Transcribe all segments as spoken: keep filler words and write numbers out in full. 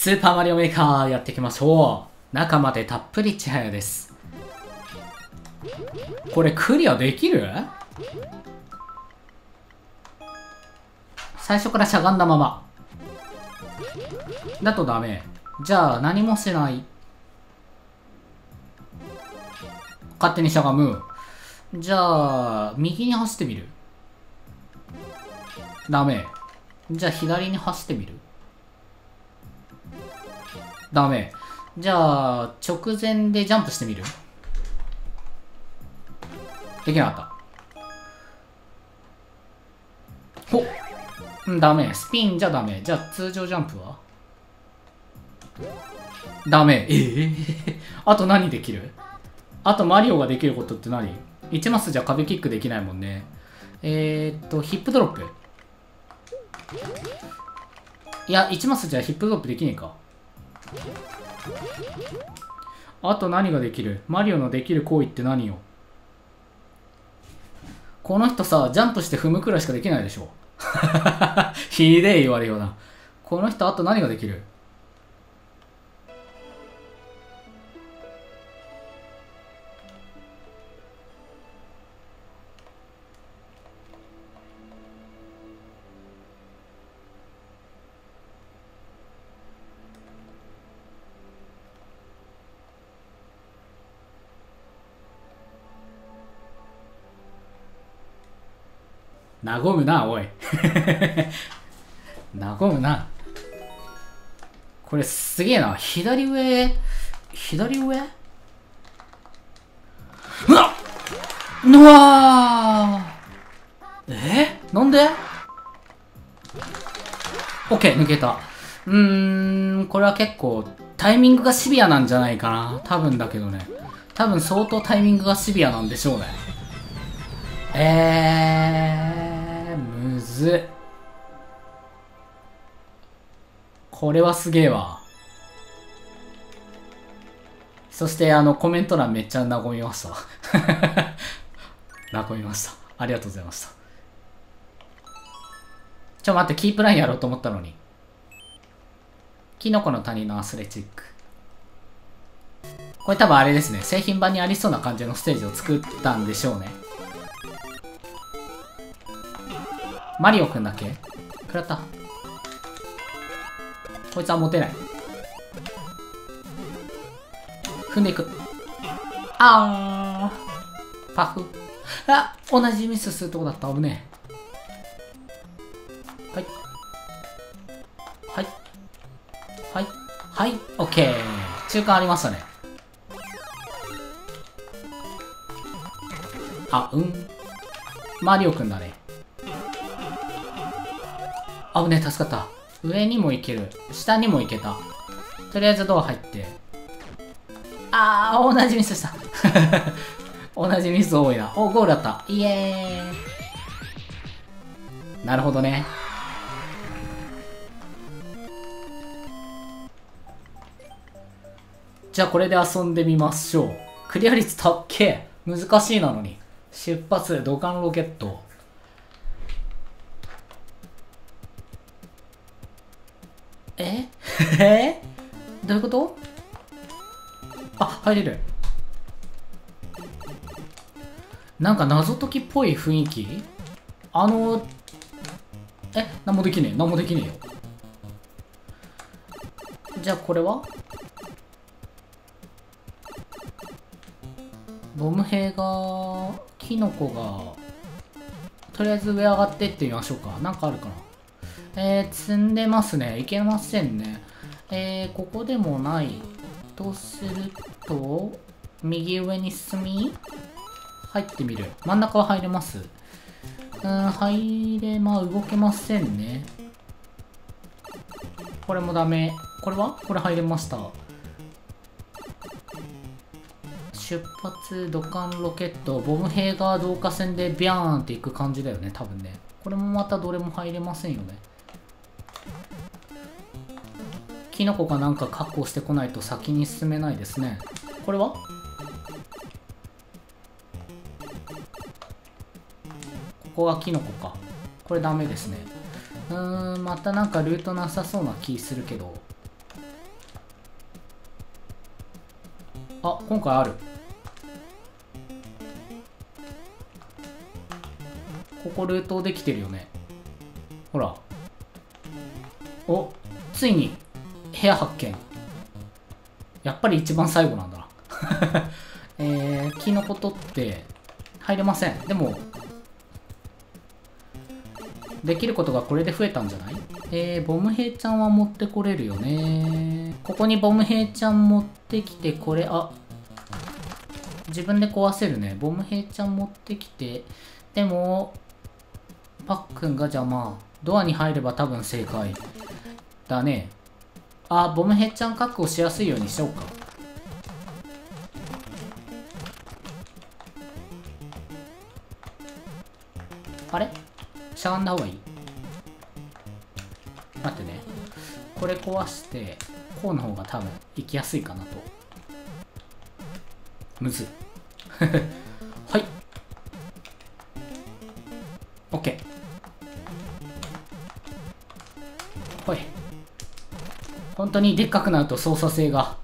スーパーマリオメーカーやっていきましょう。中までたっぷりちはやです。これクリアできる？最初からしゃがんだままだとダメ。じゃあ何もしない。勝手にしゃがむ。じゃあ右に走ってみる。ダメ。じゃあ左に走ってみる。ダメ。じゃあ直前でジャンプしてみる。できなかった。ほっ、ダメ。スピンじゃダメ。じゃあ通常ジャンプはダメ。ええー、あと何できる？あとマリオができることって何？ いち マスじゃ壁キックできないもんね。えー、っとヒップドロップ。いや、いちマスじゃヒップドロップできねえか。あと何ができる？マリオのできる行為って何よ？この人さ、ジャンプして踏むくらいしかできないでしょ。ひでえ言われような。この人あと何ができる？和むな、おい。和むな。これすげえな。左上、左上うわっうわーえなんで？オッケー、抜けた。うーん、これは結構タイミングがシビアなんじゃないかな。多分だけどね。多分相当タイミングがシビアなんでしょうね。えー、むずっ。これはすげえわ。そしてあのコメント欄めっちゃ和みました。和みました。ありがとうございました。ちょ待って、キープラインやろうと思ったのに。キノコの谷のアスレチック。これ多分あれですね。製品版にありそうな感じのステージを作ったんでしょうね。マリオくんだっけ？食らった。こいつは持てない。踏んでいく。あー。パフ。あ、同じミスするとこだった。危ねえ。はい。はい。はい。はい。オッケー。中間ありましたね。あ、うん。マリオくんだね。危ねえ、助かった。上にも行ける。下にも行けた。とりあえずドア入って。あー、同じミスした。同じミス多いな。お、ゴールだった。イエーイ。なるほどね。じゃあこれで遊んでみましょう。クリア率たっけー。難しいなのに。出発、土管ロケット。ええどういうこと？あ、入れる。なんか謎解きっぽい雰囲気。あのえ、なんもできねえ、なんもできねえよ。じゃあこれはボム兵がキノコがとりあえず上上がってってみましょうか。なんかあるかな。えー、積んでますね。いけませんね。えー、ここでもないとすると、右上に進み入ってみる。真ん中は入れます。うん、入れま、動けませんね。これもダメ。これはこれ入れました。出発、土管ロケット、ボム兵が導火線でビャーンっていく感じだよね、多分ね。これもまたどれも入れませんよね。キノコがなんか確保してこないと先に進めないですね。これはここがキノコか。これダメですね。うーん、またなんかルートなさそうな気するけど。 あ、今回ある。ここルートできてるよね。ほら。お、ついに部屋発見。やっぱり一番最後なんだな。えー、キノコ取って入れません。でも、できることがこれで増えたんじゃない？えー、ボム兵ちゃんは持ってこれるよね。ここにボム兵ちゃん持ってきて、これ、あ、自分で壊せるね。ボム兵ちゃん持ってきて、でも、パックンが邪魔。ドアに入れば多分正解だね。あ、ボムヘッちゃん確保しやすいようにしようか。あれしゃがんだ方がいい？待ってね。これ壊して、こうの方が多分行きやすいかなと。むずい。はい。OK。ほい。本当にでっかくなると操作性が。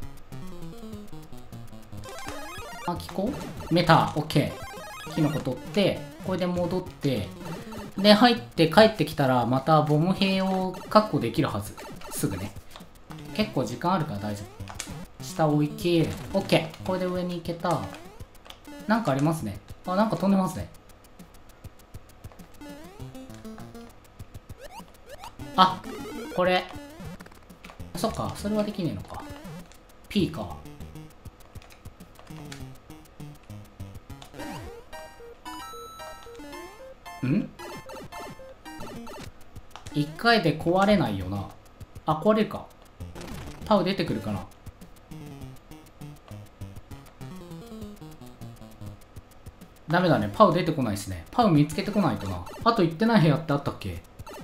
あ、聞こう？メタ、OK。キノコ取って、これで戻って、で、入って帰ってきたら、またボム兵を確保できるはず。すぐね。結構時間あるから大丈夫。下置いて、OK。これで上に行けた。なんかありますね。あ、なんか飛んでますね。あ、これ。そっか、それはできねえのか。P か。ん？一回で壊れないよな。あ、壊れるか。パウ出てくるかな。ダメだね。パウ出てこないですね。パウ見つけてこないとな。あと行ってない部屋ってあったっけ？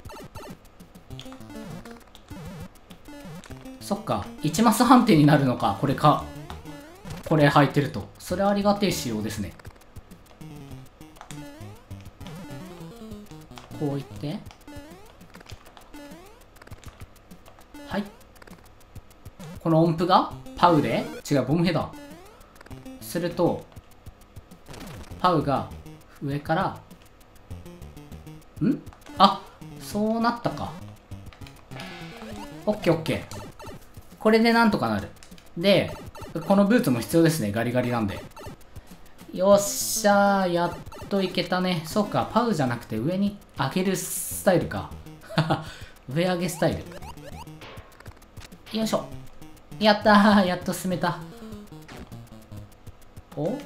そっか。いちマス判定になるのか。これか。これ履いてると。それありがてえ仕様ですね。こういって。はい。この音符がパウで違う、ボムヘだ。すると、パウが上から、ん？あ、そうなったか。オッケーオッケー。これでなんとかなる。で、このブーツも必要ですね。ガリガリなんで。よっしゃー。やっといけたね。そうか。パウじゃなくて上に上げるスタイルか。上上げスタイル。よいしょ。やったー。やっと進めた。お？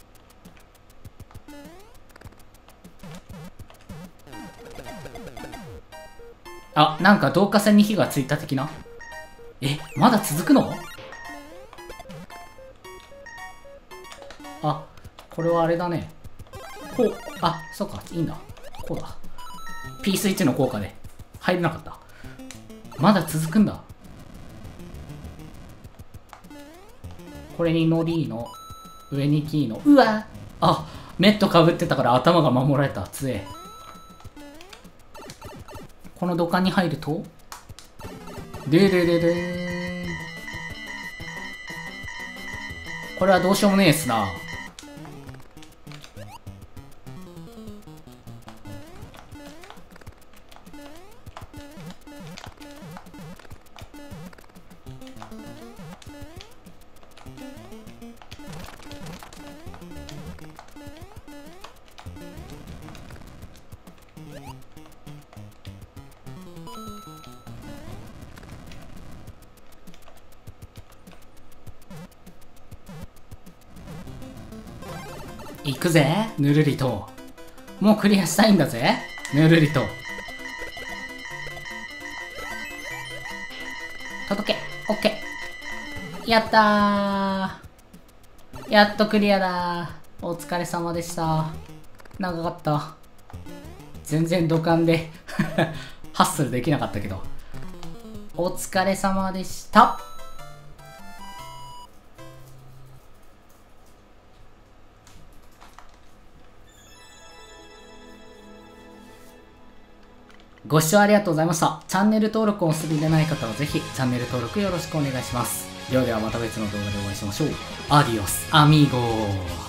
あ、なんか導火線に火がついた的な。え、まだ続くの？あ、これはあれだね。こう、あ、そうか、いいんだ。こうだ。P スイッチの効果で入れなかった。まだ続くんだ。これにノリーの、上にキーの、うわ！あ、メットかぶってたから頭が守られた。つえ。この土管に入ると、ででででーん。これはどうしようもねえっすな。行くぜ、ぬるりと。もうクリアしたいんだぜ、ぬるりと。届け、オッケー。やったー。やっとクリアだー。お疲れ様でした。長かった。全然土管でハッスルできなかったけど。お疲れ様でした。ご視聴ありがとうございました。チャンネル登録をお済みでない方はぜひチャンネル登録よろしくお願いします。 ではではまた別の動画でお会いしましょう。アディオス、アミーゴー。